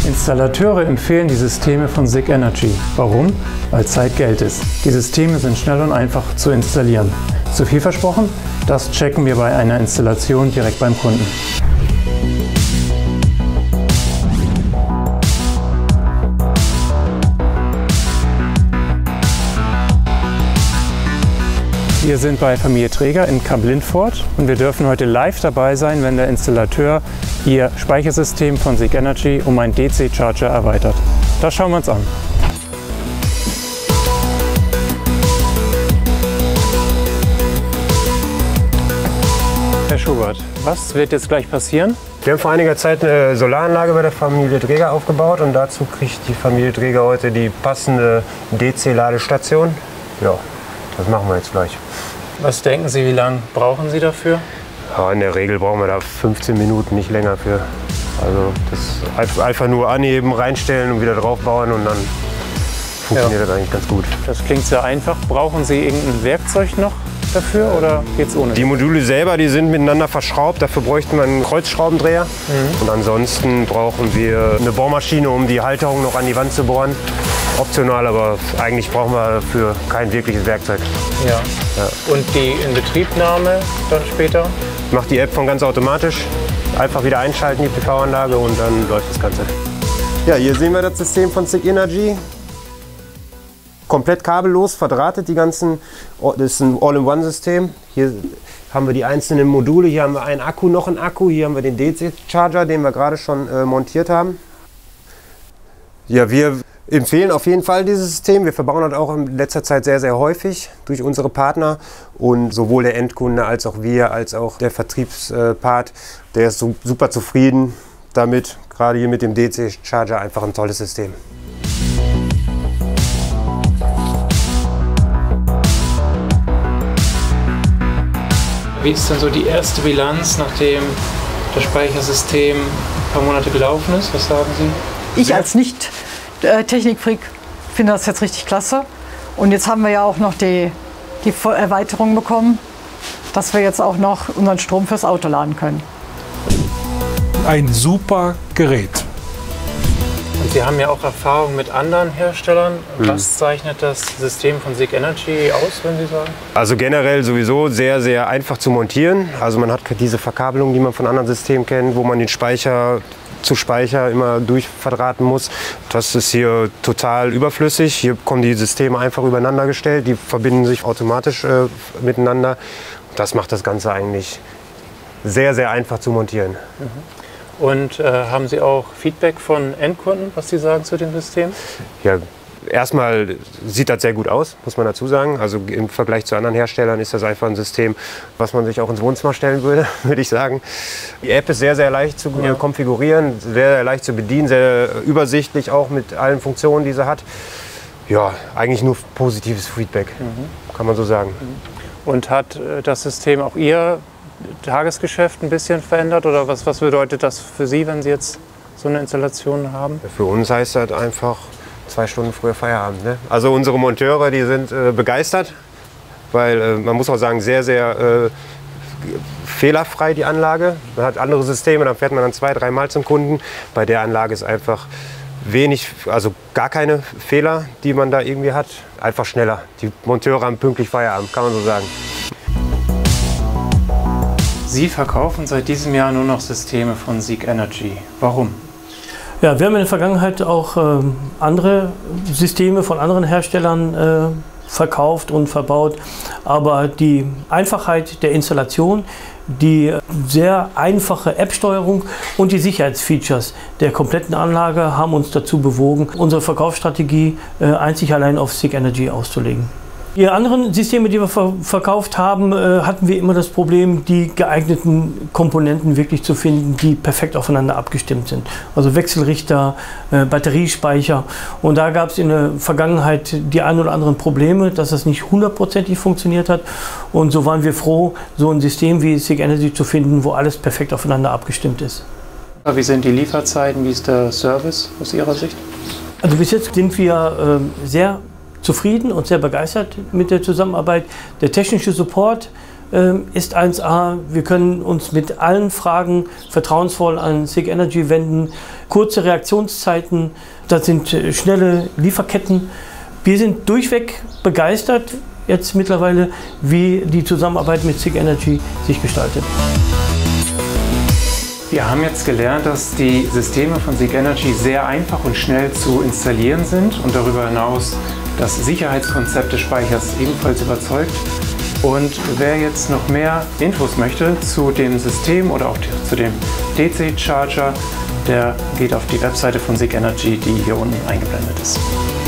Installateure empfehlen die Systeme von SICK Energy. Warum? Weil Zeit Geld ist. Die Systeme sind schnell und einfach zu installieren. Zu viel versprochen? Das checken wir bei einer Installation direkt beim Kunden. Wir sind bei Familie Träger in Kamp-Lintfort und wir dürfen heute live dabei sein, wenn der Installateur ihr Speichersystem von SICK Energy um einen DC-Charger erweitert. Das schauen wir uns an. Herr Schubert, was wird jetzt gleich passieren? Wir haben vor einiger Zeit eine Solaranlage bei der Familie Träger aufgebaut und dazu kriegt die Familie Träger heute die passende DC-Ladestation. Ja, das machen wir jetzt gleich. Was denken Sie, wie lange brauchen Sie dafür? Ja, in der Regel brauchen wir da 15 Minuten, nicht länger für. Also das einfach nur anheben, reinstellen und wieder draufbauen und dann funktioniert das eigentlich ganz gut. Das klingt sehr einfach. Brauchen Sie irgendein Werkzeug noch dafür oder geht's ohne? Die Module selber, die sind miteinander verschraubt. Dafür bräuchten wir einen Kreuzschraubendreher. Und ansonsten brauchen wir eine Bohrmaschine, um die Halterung noch an die Wand zu bohren. Optional, aber eigentlich brauchen wir dafür kein wirkliches Werkzeug. Ja. Und die Inbetriebnahme dann später? Macht die App von ganz automatisch. Einfach wieder einschalten, die PV-Anlage, und dann läuft das Ganze. Ja, hier sehen wir das System von SICK Energy. Komplett kabellos verdrahtet, die ganzen. Das ist ein All-in-One-System. Hier haben wir die einzelnen Module. Hier haben wir einen Akku, noch einen Akku. Hier haben wir den DC-Charger, den wir gerade schon montiert haben. Ja, wir empfehlen auf jeden Fall dieses System. Wir verbauen das auch in letzter Zeit sehr, sehr häufig durch unsere Partner. Und sowohl der Endkunde als auch wir, als auch der Vertriebspart, der ist super zufrieden damit. Gerade hier mit dem DC-Charger einfach ein tolles System. Wie ist denn so die erste Bilanz, nachdem das Speichersystem ein paar Monate gelaufen ist? Was sagen Sie? Ich als Nicht-Technikfreak finde das jetzt richtig klasse. Und jetzt haben wir ja auch noch die Erweiterung bekommen, dass wir jetzt auch noch unseren Strom fürs Auto laden können. Ein super Gerät. Und Sie haben ja auch Erfahrung mit anderen Herstellern. Was zeichnet das System von SICK Energy aus, wenn Sie sagen? Also generell sowieso sehr, sehr einfach zu montieren. Also man hat diese Verkabelung, die man von anderen Systemen kennt, wo man den Speicher zu Speicher immer durchverdrahten muss. Das ist hier total überflüssig. Hier kommen die Systeme einfach übereinander gestellt. Die verbinden sich automatisch miteinander. Das macht das Ganze eigentlich sehr, sehr einfach zu montieren. Und haben Sie auch Feedback von Endkunden, was Sie sagen zu dem System? Ja, erstmal sieht das sehr gut aus, muss man dazu sagen. Also im Vergleich zu anderen Herstellern ist das einfach ein System, was man sich auch ins Wohnzimmer stellen würde, würde ich sagen. Die App ist sehr, sehr leicht zu konfigurieren, sehr, sehr leicht zu bedienen, sehr übersichtlich auch mit allen Funktionen, die sie hat. Ja, eigentlich nur positives Feedback, kann man so sagen. Und hat das System auch Ihr Tagesgeschäft ein bisschen verändert oder was bedeutet das für Sie, wenn Sie jetzt so eine Installation haben? Für uns heißt das einfach 2 Stunden früher Feierabend. Ne? Also unsere Monteure, die sind begeistert, weil man muss auch sagen, sehr, sehr fehlerfrei die Anlage. Man hat andere Systeme, dann fährt man dann 2-, 3 Mal zum Kunden. Bei der Anlage ist einfach wenig, also gar keine Fehler, die man da irgendwie hat. Einfach schneller. Die Monteure haben pünktlich Feierabend, kann man so sagen. Sie verkaufen seit diesem Jahr nur noch Systeme von SICK Energy. Warum? Ja, wir haben in der Vergangenheit auch andere Systeme von anderen Herstellern verkauft und verbaut, aber die Einfachheit der Installation, die sehr einfache App-Steuerung und die Sicherheitsfeatures der kompletten Anlage haben uns dazu bewogen, unsere Verkaufsstrategie einzig allein auf SICK Energy auszulegen. Die anderen Systeme, die wir verkauft haben, hatten wir immer das Problem, die geeigneten Komponenten wirklich zu finden, die perfekt aufeinander abgestimmt sind. Also Wechselrichter, Batteriespeicher. Und da gab es in der Vergangenheit die ein oder anderen Probleme, dass das nicht hundertprozentig funktioniert hat. Und so waren wir froh, so ein System wie SICK Energy zu finden, wo alles perfekt aufeinander abgestimmt ist. Wie sind die Lieferzeiten? Wie ist der Service aus Ihrer Sicht? Also bis jetzt sind wir sehr zufrieden und sehr begeistert mit der Zusammenarbeit. Der technische Support ist 1A. Wir können uns mit allen Fragen vertrauensvoll an SICK Energy wenden. Kurze Reaktionszeiten, das sind schnelle Lieferketten. Wir sind durchweg begeistert jetzt mittlerweile, wie die Zusammenarbeit mit SICK Energy sich gestaltet. Wir haben jetzt gelernt, dass die Systeme von SICK Energy sehr einfach und schnell zu installieren sind und darüber hinaus das Sicherheitskonzept des Speichers ebenfalls überzeugt. Und wer jetzt noch mehr Infos möchte zu dem System oder auch zu dem DC-Charger, der geht auf die Webseite von SICK Energy, die hier unten eingeblendet ist.